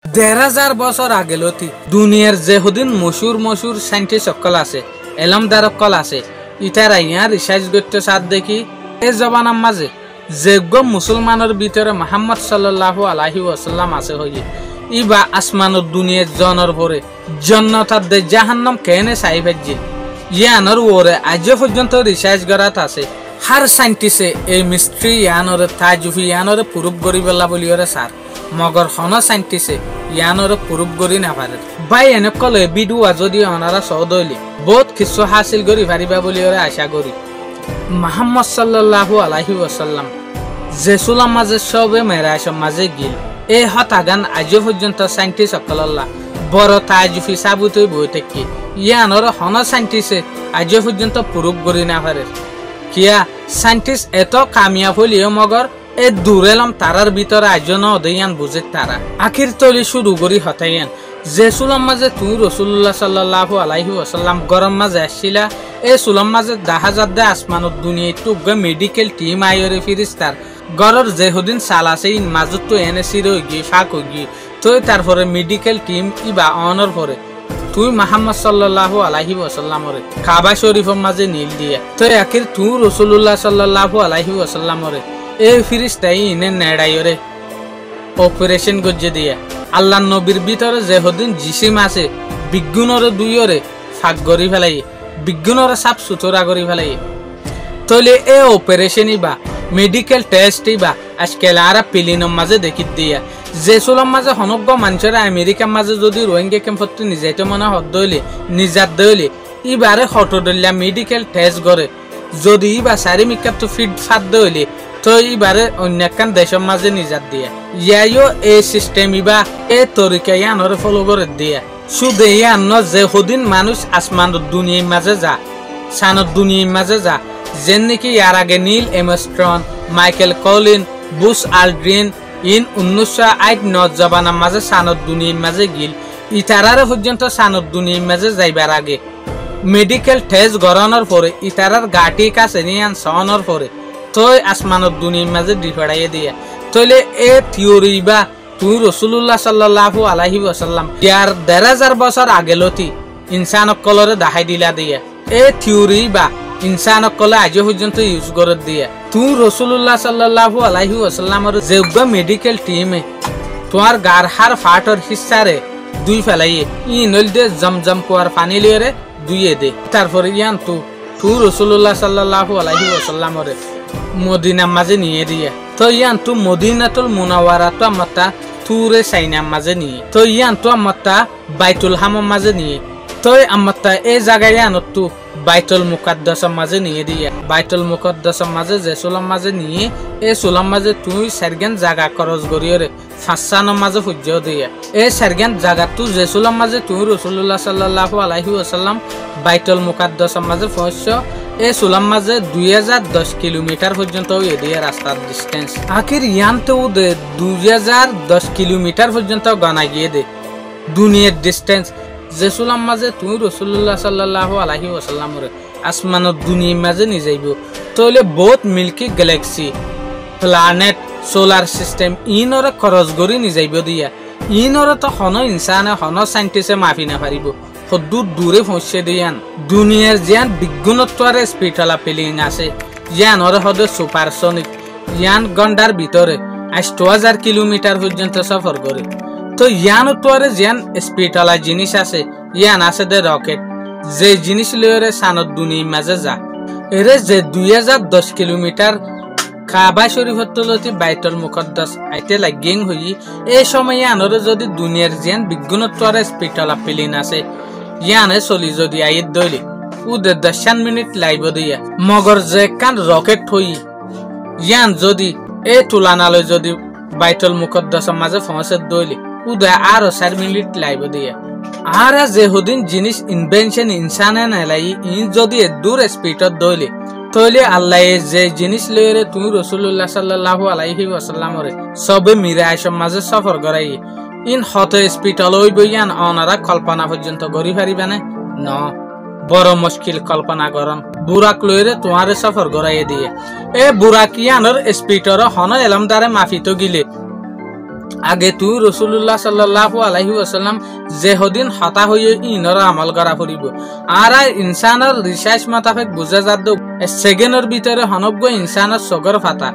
1000 বছর আগে লতি দুনিয়ার যে হদিন মশুর সাইন্টিস্ট সকল আছে এলমদার সকল আছে ইতারা ইয়া রিসার্চ করতে সাথ দেখি এই জবানার মাঝে যোগ্য মুসলমানের ভিতরে মুহাম্মদ সাল্লাল্লাহু আলাইহি ওয়াসাল্লাম আছে হইয়ে ইবা আসমানের দুনিয়ার জনের পরে জান্নাতার দে জাহান্নাম কেনে সাইফাজ্জি ইয়ানর ওরে আজ পর্যন্ত রিসার্চ করাত আছে হার সাইন্টিস্টে এই মিস্ট্রি ইয়ানরে তাজুফি ইয়ানরে প্রুফ করি বেলা বলিওরে স্যার মগর হন সাইন্টিস্টে ইয়ানরে প্রুফ করি না পারে বাই এনে কলে বিডুয়া যদি ওনারা সদলি বহুত কিছু হাসিল করি পারিবা বলিওরে আশা করি মুহাম্মদ সাল্লাল্লাহু আলাইহি ওয়াসাল্লাম জেসুলাম মাঝে সবে মেরাশম মাঝে গিল এই হতাগান আজ পর্যন্ত সাইন্টিস্ট সকল্লাহ বড় তাজুফি সাবুতই বই থেকে ইয়ানর হন সাইন্টিস্টে আজ পর্যন্ত প্রুফ করি না পারে কিয়া সাইন্টিস্ট এত কামিয়াব হলিও মগর এ দূরেলাম তারার ভিতরে আয়োজন অদয়ান বুঝে তারা আখির তলি শুরু করি হতাইয়ান জেসুলাম মাঝে তুই রসুল্লাহ সাল্লাল্লাহু আলাইহি ওয়াসাল্লাম গরম মাঝে আসছিলা এ সুলাম মাঝে দাহাজার দে আসমানত দুনিয়া টুকগে মেডিকেল টিম আইরে ফিরিস্তার গরর যেহুদিন সাল আছে ইন মাজত তো এনে সির হয়ে গিয়ে ফাঁক হয়ে গিয়ে তুই তারপরে মেডিকেল টিম ইবা অনর পরে তুই মুহাম্মদ সাল্লাল্লাহু আলাইহি ওয়াসাল্লামরে কাবা শরীফের মাঝে নীল দিয়ে তুই আখির তুই রসুল্লাহ সাল্লাল্লাহু আলাইহি ওয়াসাল্লামরে এই ফিরিস্তাই ইনে নেড়াইরে অপারেশন গজ্জে দিয়ে আল্লাহ নবীর ভিতরে যেহদিন জিসিম আছে বিজ্ঞানরে দুইরে ফাঁক করি ফেলাই বিজ্ঞানরে সাফ সুতরা করি ফেলাই তলে এ অপারেশনই বা মেডিকেল টেস্টই বা আজকাল আর পিলিনের মাঝে দেখি দিয়া জেসুলাম মাঝে হনজ্ঞ মানুষের আমেরিকার মাঝে যদি রোহিঙ্গা ক্যাম্পত নিজাইতে মনে হদইলে নিজাত দইলে ইবারে হটদলিয়া মেডিকেল টেস্ট করে যদি ইবা সারি মিকাত ফিট ফাত দইলে তো ইবারে অন্য একখান দেশের মাঝে নিজাত দিয়া ইয়াইও এই সিস্টেম ইবা এ তরিকা ইয়ানরে ফলো করে দিয়া শুধু ইয়ান্ন যে হদিন মানুষ আসমানের দুনিয়ার মাঝে যা সানের দুনিয়ার মাঝে যা যেন নাকি ইয়ার আগে Neil Armstrong Michael Collin Buzz Aldrin in 1908 জবানার মাঝে সানের দুনিয়ার মাঝে গিল ইতারারে পর্যন্ত সানের দুনিয়ার মাঝে যাইবার আগে মেডিকেল টেস্ট করানোর পরে ইতারার গাটি কাছে নিয়ে সনার পরে তুই আসমানের দুনিয়ার মাঝে ডিফাড়াইয়ে দিয়া তইলে এ থিওরি বা তুই রসুল্লাহ সাল্লাল্লাহু আলাইহি ওয়াসাল্লাম ইয়ার 1000 বছর আগে লতি ইনসানক কলরে দেখাই দিলা দিয়া এ থিওরি বা ইনসানক কলে আজ পর্যন্ত ইউজ করে দিয়া তুই রসুল্লাহ সাল্লাল্লাহু আলাইহি ওয়াসাল্লামের যোগ্য মেডিকেল টিমে তোমার গার হার ফাটর হিস্সারে দুই ফেলাইয়ে ই নল দে জমজম কুয়ার পানি লিয়ে দুইয়ে দে তারপরে ইয়ান তুই রসুল্লাহ সাল্লাল্লাহু আলাইহি ওয়াসাল্লামের মদিনার মাঝে নিয়ে দিয়া তো ইয়ান তু মদিনাতুল মুনাওয়ারা তো আমারটা তুরে সাইনার মাঝে নিয়ে তো ইয়ান তো আমারটা বাইতুল হামের মাঝে নিয়ে তো আমারটা এই জায়গায় ইয়ানত তু বাইতুল মুকাদ্দাসের মাঝে নিয়ে দিয়া বাইতুল মুকাদ্দাসের মাঝে জেসুলাম মাঝে নিয়ে এই সুলাম মাঝে তুই সারগান জায়গা খরচ করিয়রে ফাঁসানোর মাঝে ফুজ দিয়া এই সারগান জায়গা তু জেসুলাম মাঝে তুই রসুল্লাহ সাল্লাল্লাহু আলাইহি ওয়াসাল্লাম বাইতুল মুকাদ্দাসের মাঝে পৌঁছ এই সুলাম মাঝে 2010 কিলোমিটার পর্যন্ত এদিকে রাস্তার ডিস্টেন্স আখির ইয়ানতে 2010 কিলোমিটার পর্যন্ত গনা গিয়ে দে দুনিয়ার ডিস্টেন্স জেসুলাম মাঝে তুই রসুল্লাহ সাল্লাল্লাহু আলাইহি ওয়াসাল্লামরে আসমানের দুনিয়ার মাঝে নিয়ে যাইব তাহলে বহুত milky galaxy planet solar system ইনরে খরচ করি নিয়ে যাইব দিয়া ইনরে তো হন ইনসানে হন সাইন্টিস্টে মাফি না পারিব সদূর দূরে পৌঁছে দিয়ান দুনিয়ার জিয়ান বিজ্ঞানত্বর স্পিডলা ফিলিং আছে ইয়ানরে হদে সুপারসনিক ইয়ান ঘন্টার ভিতরে 8000 কিলোমিটার পর্যন্ত সফর করে তো ইয়ানত্বরে জিয়ান স্পিডলা জিনিস আছে ইয়ান আছে দে রকেট যে জিনিস লয়ে সানত দুনিয়ার মাঝে যা এরে যে 2010 কিলোমিটার কাবা শরীফত তুলতি বাইতুল মুকাদ্দাস আইতে লাগিং হই এই সময় আনরে যদি দুনিয়ার জিয়ান বিজ্ঞানত্বর স্পিডলা ফিলিং আছে ইয়ানে চলি যদি আইত দইলে উদে 10 মিনিট লাইব দিয়া মগর যে কান রকেট হই ইয়ান যদি এ তুলানালে যদি বাইতুল মুকাদ্দাসের মাঝে পৌঁছে দইলে উদে আর 4 মিনিট লাইব দিয়া আর যে হদিন জিনিস ইনভেনশন ইনসানে নালাই ইন যদি দূর স্পিডত দইলে তইলে আল্লাহ যে জিনিস লইরে তুই রসুল্লাহ সাল্লাল্লাহু আলাইহি ওয়াসাল্লামরে সবে মিরাজের মাঝে সফর করাই ইন হত স্পিড লই বইয়ান অনারা কল্পনা পর্যন্ত গরি পারিবানে ন বড় মুশকিল কল্পনা করন বুরাক লইরে তোমারে সফর করাই দিয়ে এ বুরাকিয়ানর স্পিডর হন এলমদারে মাফি তো গিলে আগে তুই রসুল্লাহ সাল্লাল্লাহু আলাইহি ওয়াসাল্লাম যেহদিন হতা হয়ে ইনর আমল করা ফুরিব আর ইনসানের রিসার্চ মোতাবেক বুঝা যাদ সেকেন্ডের ভিতরে হনব্য ইনসানের সগর ফাতা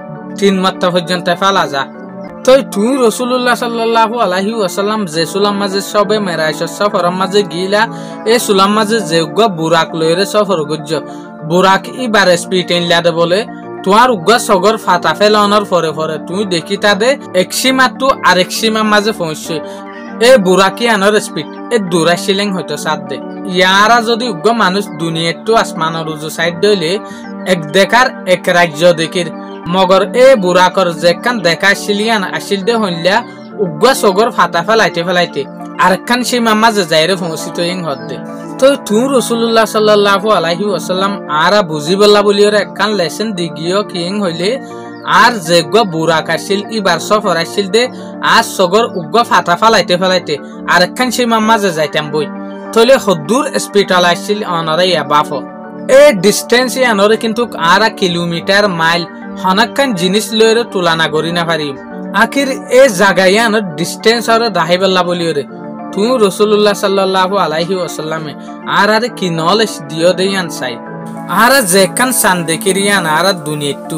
3 মাত্রা পর্যন্ত ফেলা যা তো তুই রসুল্লাহ সাল্লাল্লাহু আলাইহি ওয়াসাল্লাম যে সুলাম মাঝে সবে মেরাইশ সফর মাঝে গিলা এই সুলাম মাঝে যে বুরাক লইরে সফর গজ্জ বুরাক ইবার স্পিড ইনলাদে বলে তোমার উগ্র সগর ফাতা ফেলানোর পরে পরে তুই দেখি তাদে এক সীমা তো আরেক সীমার মাঝে পৌঁছছে এই বুরাকি আনোর স্পিড এই দূরা শিলেং হয়তো সাত দে ইয়ারা যদি উগ্র মানুষ দুনিয়ার তো আসমানের উজু সাইড দইলে এক দেখার এক রাজ্য দেখির মগর এ বুরাকর যেখান দেখা শিলিয়ান আসিল দে হইলা উগ্র সগর ফাতা ফেলাইতে আরেকখান সীমার মাঝে যাইরে পৌঁছিত ইং হদ্দে তো তুই রসুল্লাহ সাল্লাল্লাহু আলাইহি ওয়াসাল্লাম আরা বুঝি বললা বলিওর একখান লেসন দিগিও কিং হইলে আর যেগ বুরাক আসিল ইবার সফর আসিল দে আর সগর উগ্র ফাতা ফেলাইতে আরেকখান সীমার মাঝে যাইতাম বই তলে হদ্দুর স্পিটাল আসিল অনরে বাফ এই ডিস্টেন্স আনরে কিন্তু আরা কিলোমিটার মাইল হনাক্কান জিনিস লইরে তুলনা করি না পারি আখির এই জায়গায় আনর ডিস্টেন্স আর দাহি বললা বলিওরে তুই রসুল্লাহ সাল্লাল্লাহু আলাইহি ওয়াসাল্লামে আর কি নলেজ দিও দেয়ান চাই আর যেখান সান দেখিরিয়ান আর দুনিয়াটু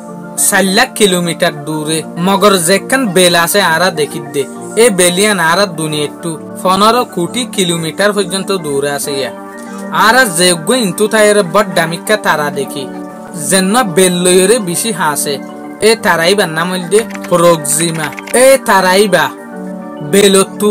4 লাখ কিলোমিটার দূরে মগর যেখান বেল আছে আর দেখি দে এই বেলিয়ান আর দুনিয়াটু 15 কোটি কিলোমিটার পর্যন্ত দূরে আছে ইয়া আর যেগ ইন্তু থাইরে বড় দামিকা তারা দেখি যেন বেল লইরে বেশি হাসে এ তারাইবার নাম হইল প্রক্সিমা এ তারাইবা বেলতু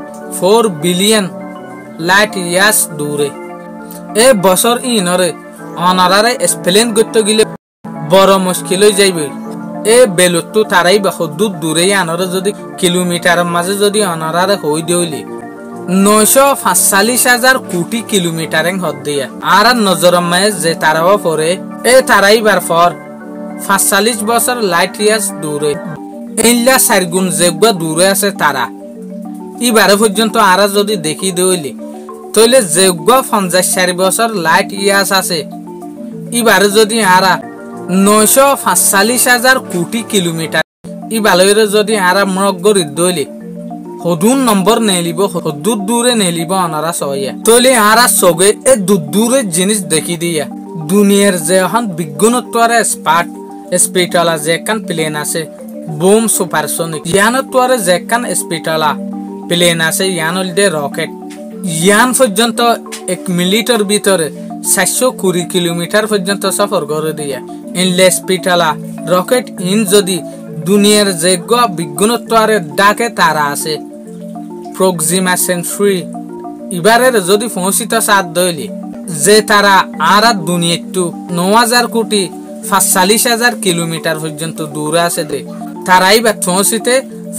4 বিলিয়ন লাইট ইয়ার্স দূরে এ বছর ইনরে অনারারে স্পেলেন করতে গেলে বড় মুশকিল হয়ে যাইবে এ বেলতু তারাইবা হদুর দূরে আনরে যদি কিলোমিটার মাঝে যদি অনারারে হই দেইলে 945,000 কোটি কিলোমিটার হদ দিয়া আর নজর মায়ে যে তারাও পরে এ তারাইবার পর 45 বছর লাইট ইয়ার্স দূরে ইনলা 4 গুণ যেগুলো দূরে আছে তারা ইবারে পর্যন্ত আর যদি দেখি দইলে তইলে যেগুলো 50 বছর লাইট ইয়ার্স আছে ইবারে যদি আর 945,000 কোটি কিলোমিটার ইবালইরে যদি আর মগরি দইলে হদুন নম্বর নেলিব হদুর দূরে নেলিব অনারা সইয়া তইলে আর সগে এ দূরে জিনিস দেখি দিয়া দুনিয়ার যে এখন বিজ্ঞানত্বরে স্পেটালা যেখান প্লেন আছে বোম সুপারসনিক ইয়ানত্বরে যেখান স্পেটালা প্লেন আছে ইয়ান হইল রকেট ইয়ান পর্যন্ত 1 মিনিটের ভিতরে 420 কিলোমিটার পর্যন্ত সফর করে দিয়া ইনলে স্পেটালা রকেট ইন যদি দুনিয়ার যে বিজ্ঞানত্বরে ডাকে তারা আছে প্রক্সিমা সেন্ট্রি ইবারের যদি পৌঁছিত সাত দইলে যে তারা আর দুনিয়াটু 9,000 কোটি 45,000 কিলোমিটার পর্যন্ত দূরে আছে দে তারাই বা পৌঁছিতে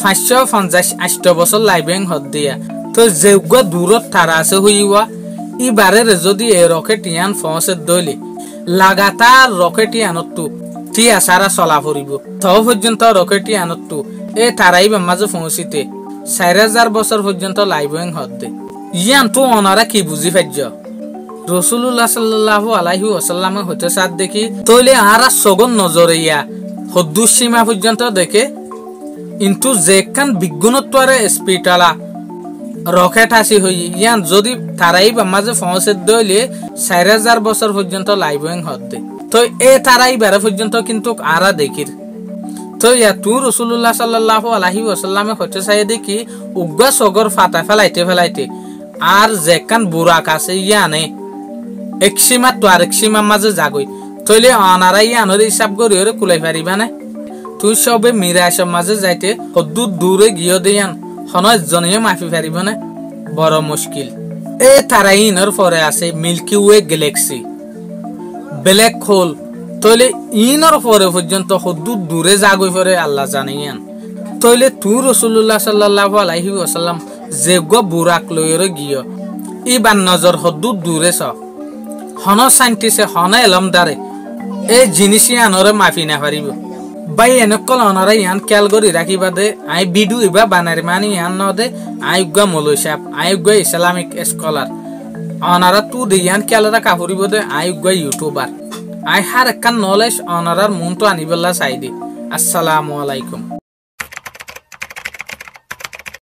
558 বছর লাইবেং হদ দিয়া তো যেগ দূরত তারা আছে হইয়া ইবারের যদি এ রকেট ইয়ান পৌঁছে দইলে লাগাতার রকেট ইয়ানতু টিয়া সারা চলা ফুরিব তো পর্যন্ত রকেট ইয়ানতু এ তারাই বা মাঝে পৌঁছিতে 4,000 বছর পর্যন্ত লাইবেং হদ দে ইয়ান তো অনারা কি বুঝি পাইজ রসুল্লাহ সাল্লাল্লাহু আলাইহি ওয়াসাল্লামে হতে সাথ দেখি তইলে আর সগন নজরে ইয়া হদ্দুর সীমা পর্যন্ত দেখে কিন্তু যেখান বিজ্ঞানত্বরে স্পিটালা রকেট আসি হই ইয়ান যদি তারাই বা মাঝে পৌঁছে দইলে 4,000 বছর পর্যন্ত লাইবেং হদ দে তো এ তারাই বারে পর্যন্ত কিন্তু আরা দেখির তো ইয়া তুই রসুল্লাহ সাল্লাল্লাহু আলাইহি ওয়াসাল্লামে হতে চাই দেখি উগ্র সগর ফাতা ফেলাইতে আর যেখান বুরাক আছে ইয়ানে এক সীমা তো আরেক সীমার মাঝে যাগই তইলে অনারাই আনরে হিসাব করিওরে কুলাই পারিবা না তুই সবে মিরাসের মাঝে যাইতে হদ্দুর দূরে গিয়ে দেয়ান হনয় জনিয়ে মাফি পারিব না বড় মুশকিল এ তারাই ইনর পরে আছে milky way galaxy black hole তইলে ইনর পরে পর্যন্ত হদ্দুর দূরে যাগই পরে আল্লাহ জানিয়ান তইলে তুই রসুল্লাহ সাল্লাল্লাহু আলাইহি ওয়াসাল্লাম যে বুরাক লইরে গিয়ে ইবার নজর হদ্দুর দূরে চ হন সাইন্টিস্টে হন এলমদারে এই জিনিস আনরে মাফি না পারিব বাই এনেকল অনরে ইয়ান খেয়াল করি রাখিবা দে আই ভিডিও ইবা বানারি মানি ইয়ান ন দে আই উগা মৌলই সাহেব আই উগা ইসলামিক স্কলার অনারা তু দে ইয়ান খেয়াল রাখা ফুরিব দে আই উগা ইউটিউবার আই হার একখান নলেজ অনারার মন তো আনিবেলা চাই দি আসসালামু আলাইকুম।